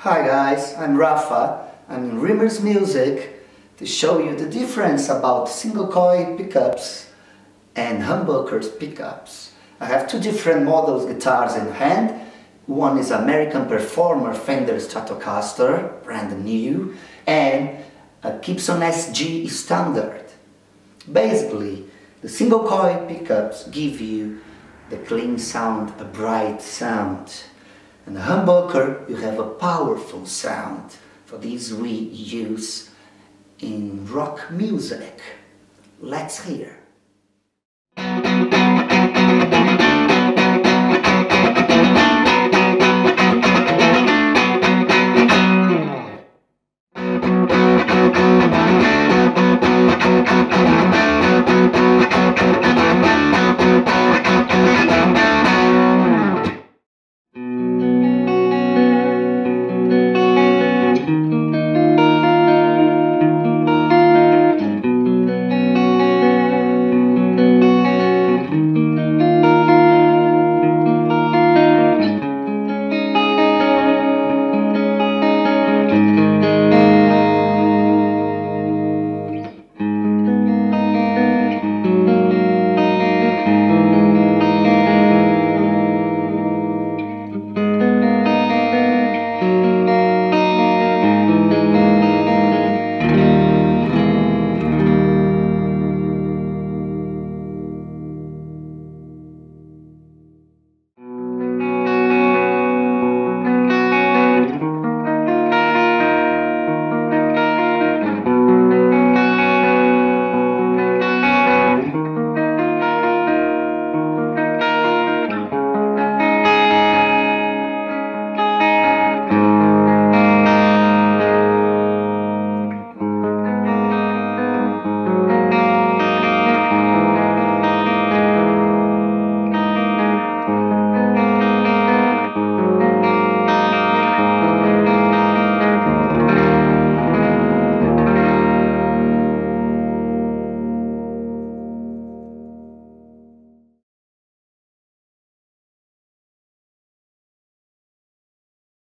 Hi guys, I'm Rafa. I'm in Rimmer's Music to show you the difference about single coil pickups and humbuckers pickups. I have two different models guitars in hand. One is American Performer Fender Stratocaster, brand new, and a Gibson SG Standard. Basically, the single coil pickups give you the clean sound, a bright sound. And the humbucker, you have a powerful sound. For this we use in rock music. Let's hear.